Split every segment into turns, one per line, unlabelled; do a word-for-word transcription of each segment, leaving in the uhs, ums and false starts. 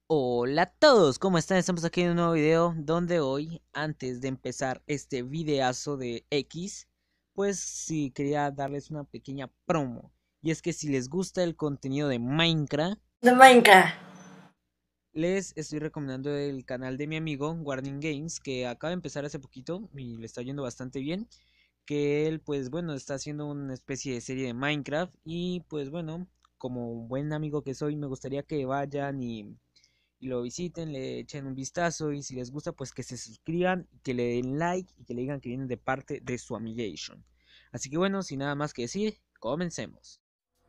Hola a todos, ¿cómo están? Estamos aquí en un nuevo video donde hoy, antes de empezar este videazo de X, pues sí, quería darles una pequeña promo. Y es que si les gusta el contenido de Minecraft,
De Minecraft.
les estoy recomendando el canal de mi amigo Warning Games, que acaba de empezar hace poquito y le está yendo bastante bien. Que él, pues bueno, está haciendo una especie de serie de Minecraft y pues bueno, como un buen amigo que soy, me gustaría que vayan y y lo visiten, le echen un vistazo y si les gusta pues que se suscriban, que le den like y que le digan que vienen de parte de su amigation. Así que bueno, sin nada más que decir, comencemos.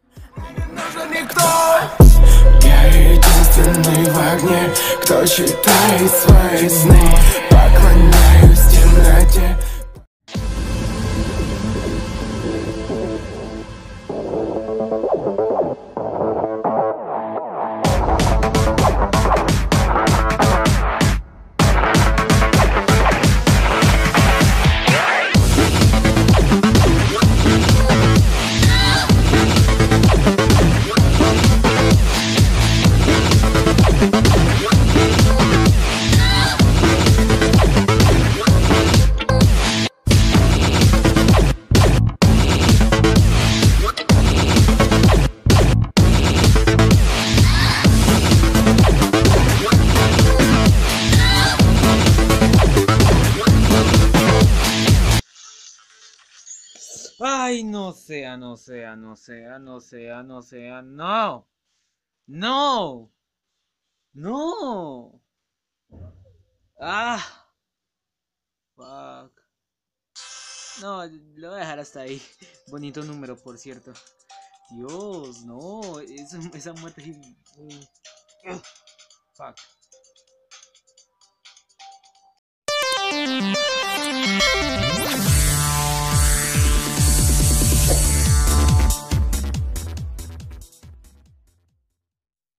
Я единственный в огне, кто читает свои сны. Поклоняюсь темноте.
Ay, no sea, no sea, no sea, no sea, no sea, no. No. No. Ah. Fuck. No, lo voy a dejar hasta ahí. Bonito número, por cierto. Dios, no. Esa, esa muerte sí. Fuck.